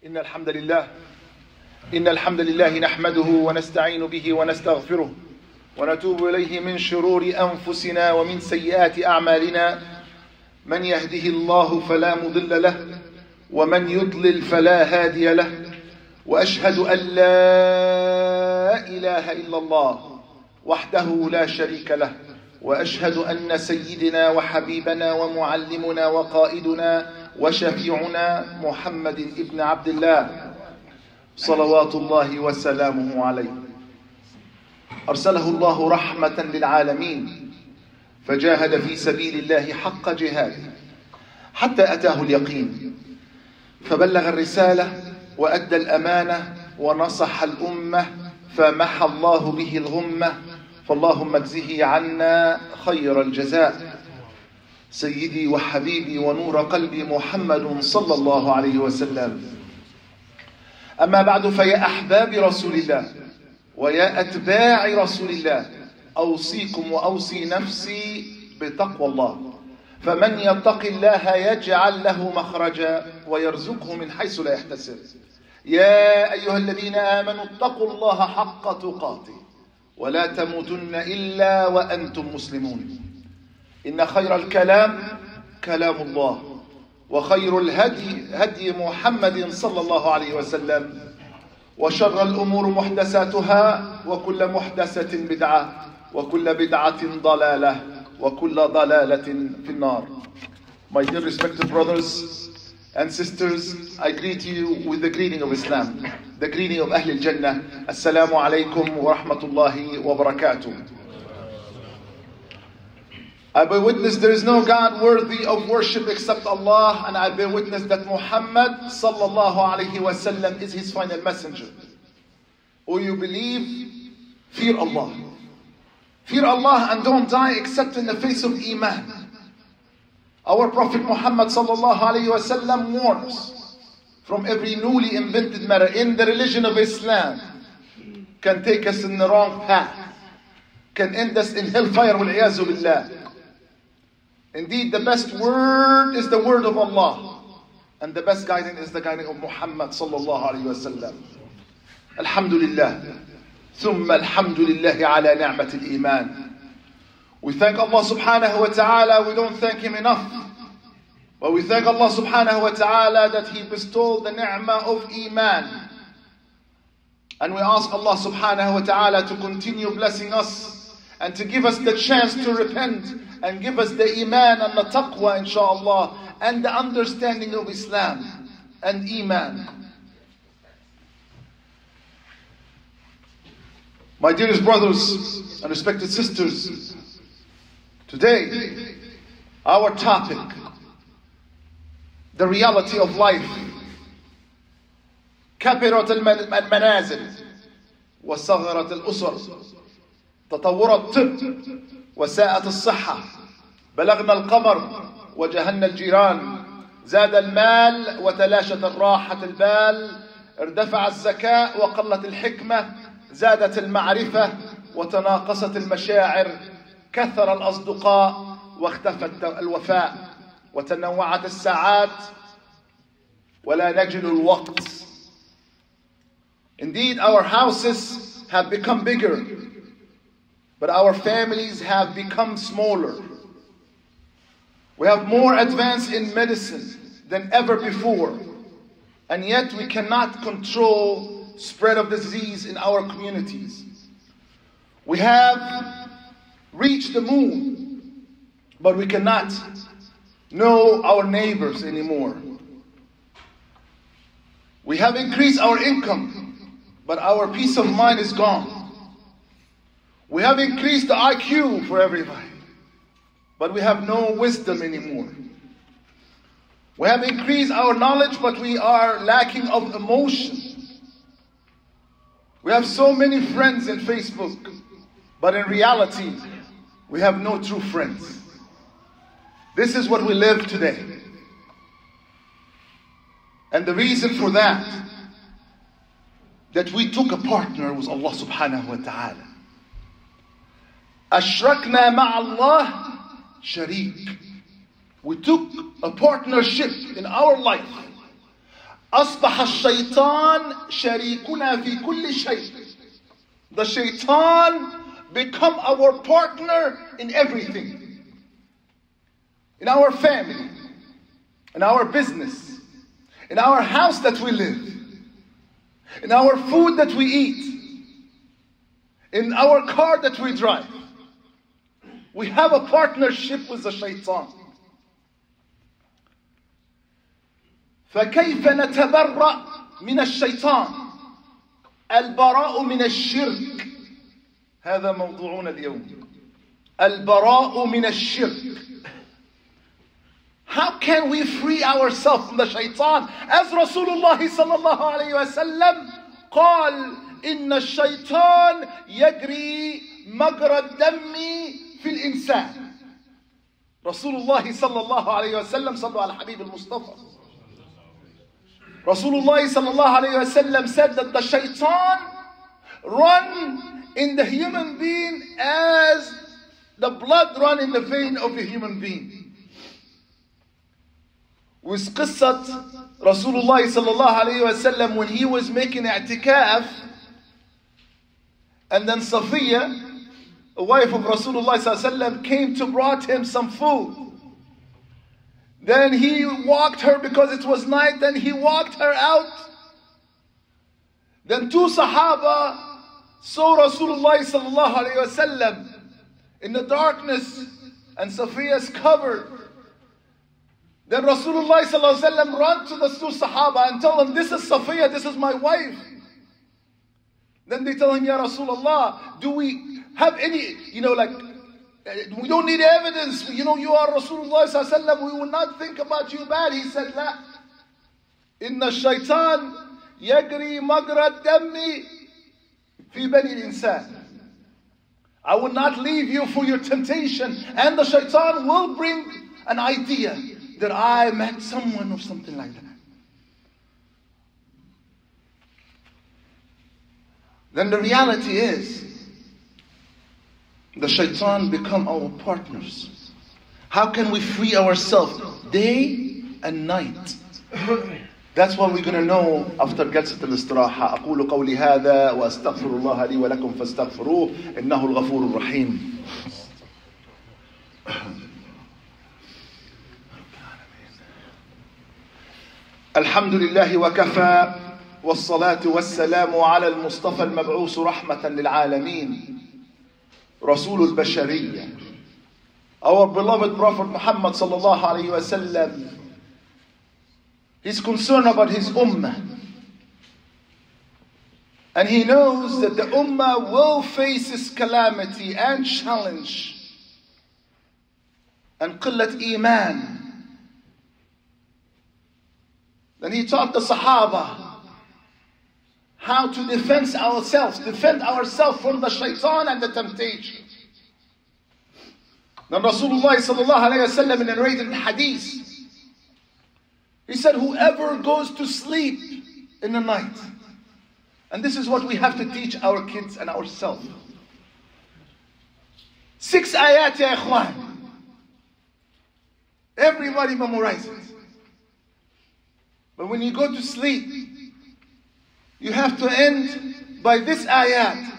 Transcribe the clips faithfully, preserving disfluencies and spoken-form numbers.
إن الحمد لله إن الحمد لله نحمده ونستعين به ونستغفره ونتوب إليه من شرور أنفسنا ومن سيئات أعمالنا من يهده الله فلا مضل له ومن يضلل فلا هادي له وأشهد أن لا إله إلا الله وحده لا شريك له وأشهد أن سيدنا وحبيبنا ومعلمنا وقائدنا وشفيعنا محمد ابن عبد الله صلوات الله وسلامه عليه أرسله الله رحمة للعالمين فجاهد في سبيل الله حق جهاده حتى أتاه اليقين فبلغ الرسالة وأدى الأمانة ونصح الأمة فمحى الله به الغمة فاللهم اجزه عنا خير الجزاء سيدي وحبيبي ونور قلبي محمد صلى الله عليه وسلم. أما بعد فيا أحباب رسول الله ويا أتباع رسول الله أوصيكم وأوصي نفسي بتقوى الله فمن يتق الله يجعل له مخرجا ويرزقه من حيث لا يحتسب. يا أيها الذين آمنوا اتقوا الله حق تقاته ولا تموتن إلا وأنتم مسلمون. إن خير الكلام كلام الله وخير الهدي هدي محمد صلى الله عليه وسلم وشر الأمور محدثاتها وكل محدثة بدعة وكل بدعة ضلالة وكل ضلالة في النار. My dear respected brothers and sisters, I greet you with the greeting of Islam, the greeting of Ahl al-Jannah. Assalamu alaikum wa rahmatullahi wa barakatuh. I bear witness there is no God worthy of worship except Allah, and I bear witness that Muhammad sallallahu alayhi wa sallam is his final messenger. O you believe, fear Allah. Fear Allah and don't die except in the face of Iman. Our Prophet Muhammad sallallahu alayhi wa sallam warns from every newly invented matter in the religion of Islam can take us in the wrong path, can end us in hellfire wal-'iyazu billah. Indeed, the best word is the word of Allah, and the best guidance is the guidance of Muhammad sallallahu alayhi wa sallam. Alhamdulillah, thumma alhamdulillah ala ni'mat al-iman. We thank Allah subhanahu wa ta'ala, we don't thank Him enough. But we thank Allah subhanahu wa ta'ala that He bestowed the ni'mah of Iman. And we ask Allah subhanahu wa ta'ala to continue blessing us and to give us the chance to repent and give us the Iman and the taqwa inshaAllah and the understanding of Islam and Iman. My dearest brothers and respected sisters, today our topic, the reality of life, كبرت المنازل وصغرت الأسر تطور الطب وساءت الصحة بلغنا القمر وجهلنا الجيران زاد المال وتلاشت الراحة البال ارتفع الذكاء وقلت الحكمة زادت المعرفة وتناقصت المشاعر كثر الأصدقاء واختفت الوفاء وتنوعت الساعات ولا نجد الوقت. Indeed, our houses have become bigger, but our families have become smaller. We have more advanced in medicine than ever before, and yet we cannot control spread of disease in our communities. We have reached the moon, but we cannot know our neighbors anymore. We have increased our income, but our peace of mind is gone. We have increased the I Q for everybody, but we have no wisdom anymore. We have increased our knowledge, but we are lacking of emotion. We have so many friends in Facebook, but in reality, we have no true friends. This is what we live today. And the reason for that, that we took a partner with Allah subhanahu wa ta'ala. أشركنا مع الله شريك. We took a partnership in our life أصبح الشيطان شريكنا في كل شيء. The shaitan become our partner in everything. In our family, in our business, in our house that we live, in our food that we eat, in our car that we drive. We have a partnership with the shaitan. فكيف نتبرأ من الشيطان؟ البراء من الشرك. هذا موضوعنا اليوم. البراء من الشرك. How can we free ourselves from the shaitan? As Rasulullah sallallahu alayhi wa sallam قال إن الشيطان يجري مجرى الدم في الإنسان. Rasulullah sallallahu alayhi wa sallam صلوا على حبيب المصطفى. Rasulullah sallallahu alayhi wa sallam said that the shaitan run in the human being as the blood run in the vein of the human being. With قصة Rasulullah sallallahu alayhi wa sallam when he was making i'tikaf, and then Safiya, a wife of Rasulullah sallallahu alayhi wa sallam, came to brought him some food. Then he walked her because it was night, then he walked her out. Then two Sahaba saw Rasulullah sallallahu alayhi wa sallam in the darkness and Safiya's covered. Then Rasulullah sallallahu alayhi wa sallam ran to the two Sahaba and told them, this is Safiya, this is my wife. Then they tell him, Ya Rasulullah, do we have any, you know, like, we don't need evidence. You know, you are Rasulullah sallallahu alayhi wa sallam. We will not think about you bad. He said, La. Inna shaitan yagri magra dammi fi bani insan. I will not leave you for your temptation. And the shaitan will bring an idea that I met someone or something like that. Then the reality is, the shaitan become our partners. How can we free ourselves day and night? That's what we're going to know after جلسة الاستراحة. أقول قولي هذا وأستغفر الله لي ولكم فاستغفروه إنه الغفور الرحيم. الحمد لله وكفى والصلاة والسلام على المصطفى المبعوث رحمة للعالمين رسول البشرية. Our beloved Prophet Muhammad sallallahu alayhi wa sallam, he's concerned about his ummah. And he knows that the ummah will face this calamity and challenge and qillat iman. Then he taught the Sahaba how to defend ourselves, defend ourselves from the shaitan and the temptation. Then Rasulullah sallallahu alayhi wa sallam narrated in hadith, he said, whoever goes to sleep in the night, and this is what we have to teach our kids and ourselves. Six ayat ya ikhwan. Everybody memorize it. But when you go to sleep, you have to end by this ayat.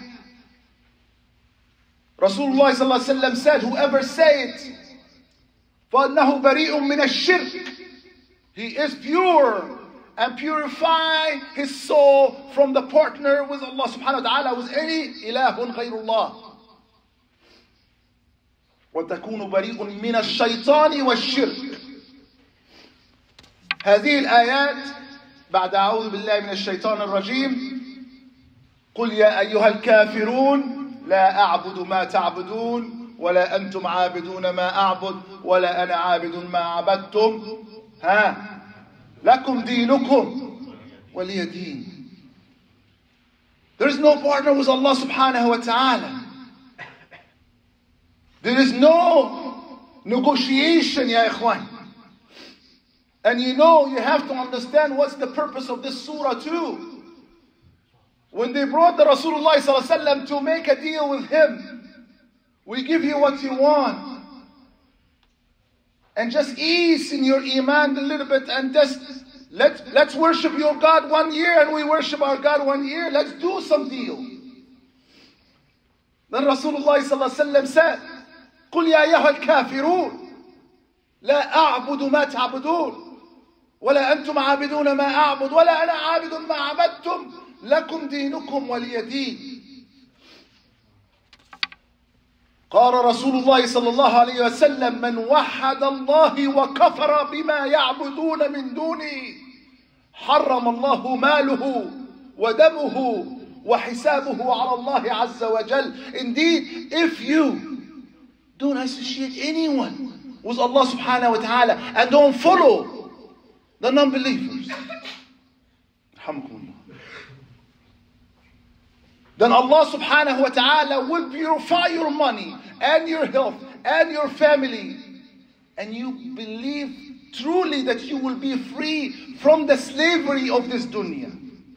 Rasulullah sallallahu alaihi wasallam said, whoever say it, فَأَنَّهُ بَرِيءٌ مِّنَ الشِّرْكِ, he is pure and purify his soul from the partner with Allah subhanahu wa ta'ala, with any ilahun ghayrullah. وَتَكُونُ بَرِيءٌ مِّنَ الشَّيْطَانِ وَالشِّرْكِ. هذه الآيات بعد أعوذ بالله من الشيطان الرجيم قل يا أيها الكافرون لا أعبد ما تعبدون ولا أنتم عابدون ما أعبد ولا أنا عابد ما عبدتم ها لكم دينكم ولي دين. There is no partner with Allah subhanahu wa ta'ala. There is no negotiation, ya ikhwan. And you know, you have to understand what's the purpose of this surah too. When they brought the Rasulullah sallallahu alaihi wasallam to make a deal with him, we give you what you want. And just ease in your iman a little bit and just Let's, let's worship your God one year and we worship our God one year. Let's do some deal. Then Rasulullah sallallahu alaihi wasallam said, قل يا أيها الكافرون لا أعبد ما تعبدون ولا أنتم عابدون ما أعبد ولا أنا عابد ما عبدتم لكم دينكم ولي دين. قال رسول الله صلى الله عليه وسلم من وحد الله وكفر بما يعبدون من دونه حرم الله ماله ودمه وحسابه على الله عز وجل. Indeed, if you don't associate anyone with Allah subhanahu wa ta'ala and don't follow the non-believers, then Allah subhanahu wa ta'ala will purify your money and your health and your family, and you believe truly that you will be free from the slavery of this dunya.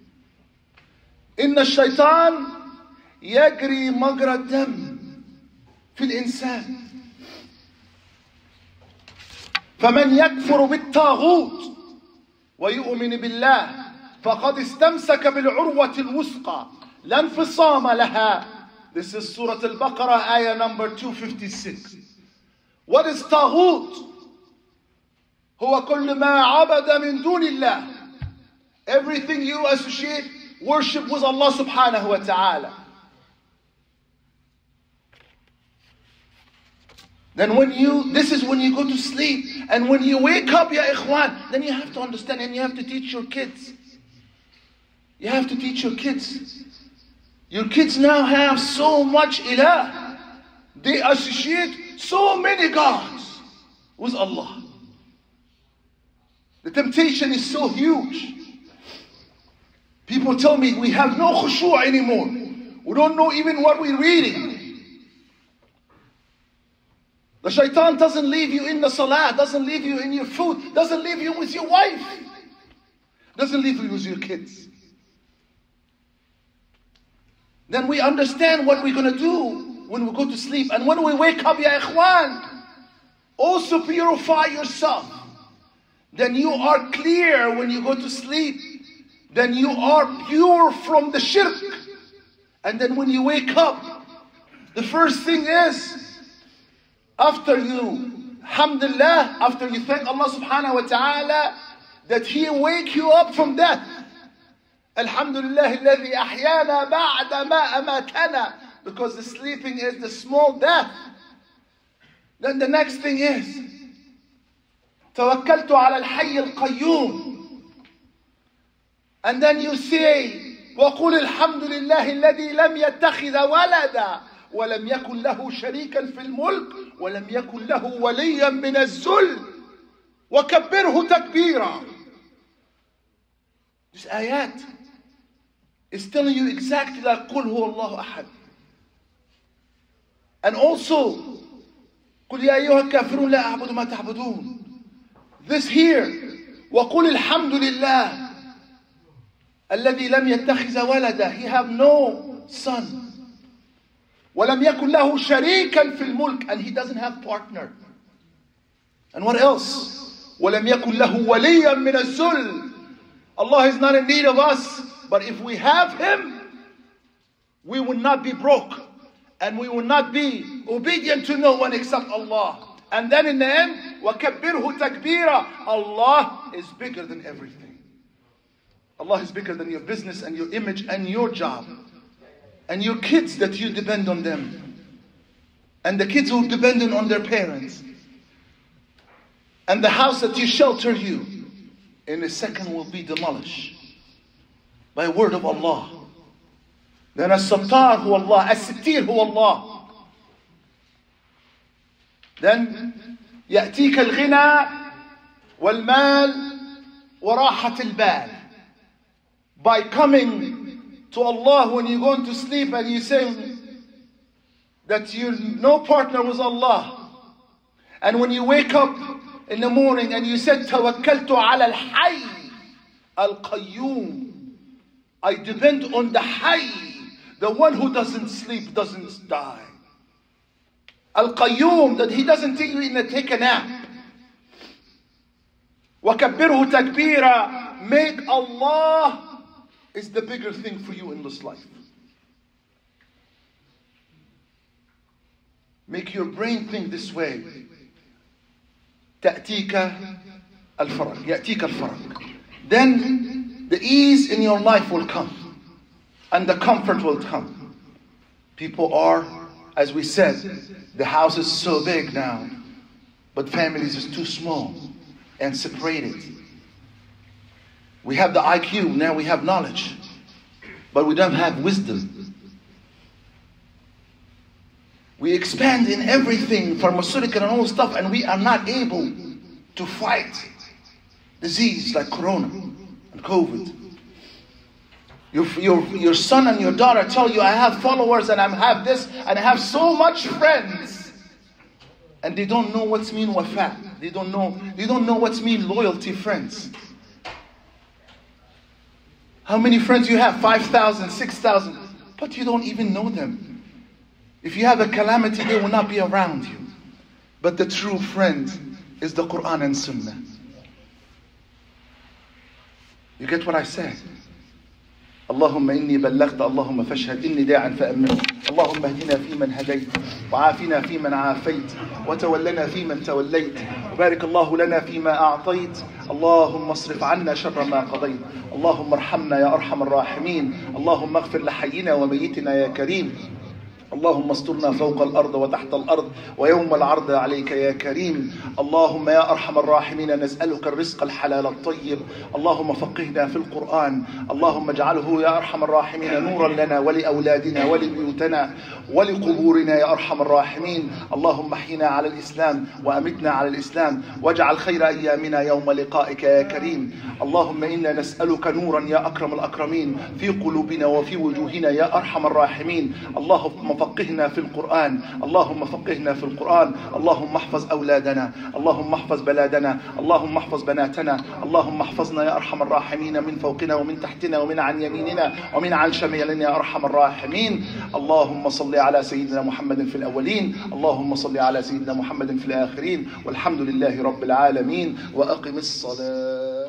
إن الشيطان يجري مجرى الدم في الإنسان فمن يكفر بالطاغوت ويؤمن بالله فقد استمسك بالعروة الوثقى لا انفصام لها. This is Surah Al-Baqarah, ayah number two fifty-six. What is طاغوت? هو كل ما عبد من دون الله. Everything you associate worship with Allah subhanahu wa ta'ala. Then when you, this is when you go to sleep, and when you wake up, ya ikhwan, then you have to understand and you have to teach your kids. You have to teach your kids. Your kids now have so much ilah. They associate so many gods with Allah. The temptation is so huge. People tell me we have no khushu' anymore. We don't know even what we're reading. The shaitan doesn't leave you in the salah, doesn't leave you in your food, doesn't leave you with your wife, doesn't leave you with your kids. Then we understand what we're going to do when we go to sleep. And when we wake up, ya ikhwan, also purify yourself. Then you are clear when you go to sleep. Then you are pure from the shirk. And then when you wake up, the first thing is, after you, alhamdulillah, after you thank Allah subhanahu wa ta'ala, that He wake you up from death. Alhamdulillah alladhi ahyana ba'da ma amatana. Because the sleeping is the small death. Then the next thing is, توكلت على الحي القيوم. And then you say, وقل الحمد لله الذي لم يتخذ ولدا ولم يكن له شريكا في الملك ولم يكن له وليا من الذل وكبره تكبيرا. This ayat is telling you exactly like قل هو الله أحد. And also قل يا أيها الكافرون لا أعبد ما تعبدون. This here وقل الحمد لله الذي لم يتخذ ولدا. He have no son. وَلَمْ يَكُنْ لَهُ شَرِيكًا فِي الْمُلْكِ. And he doesn't have partner. And what else? وَلَمْ يَكُنْ لَهُ وَلِيًّا مِنَ الذُّلِّ. Allah is not in need of us. But if we have Him, we will not be broke. And we will not be obedient to no one except Allah. And then in the end, وَكَبِّرْهُ تَكْبِيرًا. Allah is bigger than everything. Allah is bigger than your business and your image and your job. And your kids that you depend on them. And the kids who depend on their parents. And the house that you shelter you, in a second will be demolished. By word of Allah. Then as-sattar hu Allah, as-sittir hu Allah. Then يأتيك الغنى والمال وراحة البال. By coming to Allah when you're going to sleep and you say that you're no partner with Allah. And when you wake up in the morning and you said توكلت على الحي القيوم. I depend on the Hayy, the one who doesn't sleep, doesn't die. Al-Qayyum, that He doesn't take you in a take a nap. وَكَبِّرْهُ تَكْبِيرًا. make Allah is the bigger thing for you in this life. Make your brain think this way. تأتيك الفرج. يأتيك الفرج. Then the ease in your life will come. And the comfort will come. People are, as we said, the house is so big now. But families is too small and separated. We have the I Q, now we have knowledge. But we don't have wisdom. We expand in everything, pharmaceutical and all stuff, and we are not able to fight disease like Corona and COVID. Your, your, your son and your daughter tell you, I have followers and I have this and I have so much friends. And they don't know what's mean wafa. They don't know, they don't know what's mean loyalty friends. How many friends you have? five thousand, six thousand. But you don't even know them. If you have a calamity, they will not be around you. But the true friend is the Quran and Sunnah. You get what I said? اللهم إني بلغت اللهم فاشهد إني داع فأمن اللهم اهدنا فيمن هديت وعافنا فيمن عافيت وتولنا فيمن توليت وبارك الله لنا فيما أعطيت اللهم اصرف عنا شر ما قضيت اللهم ارحمنا يا أرحم الراحمين اللهم اغفر لحينا وميتنا يا كريم اللهم استرنا فوق الأرض وتحت الأرض ويوم العرض عليك يا كريم اللهم يا أرحم الراحمين نسألك الرزق الحلال الطيب اللهم فقهنا في القرآن اللهم اجعله يا أرحم الراحمين نورا لنا ولأولادنا ولبيوتنا ولقبورنا يا أرحم الراحمين اللهم احينا على الإسلام وأمتنا على الإسلام واجعل خير أيامنا يوم لقائك يا كريم اللهم إنا نسألك نورا يا أكرم الأكرمين في قلوبنا وفي وجوهنا يا أرحم الراحمين اللهم فقهنا في القرآن اللهم فقهنا في القرآن اللهم احفظ أولادنا اللهم احفظ بلادنا اللهم احفظ بناتنا اللهم احفظنا يا أرحم الراحمين من فوقنا ومن تحتنا ومن عن يميننا ومن عن شمالنا يا أرحم الراحمين اللهم صل على سيدنا محمد في الأولين اللهم صل على سيدنا محمد في الآخرين والحمد لله رب العالمين وأقم الصلاة.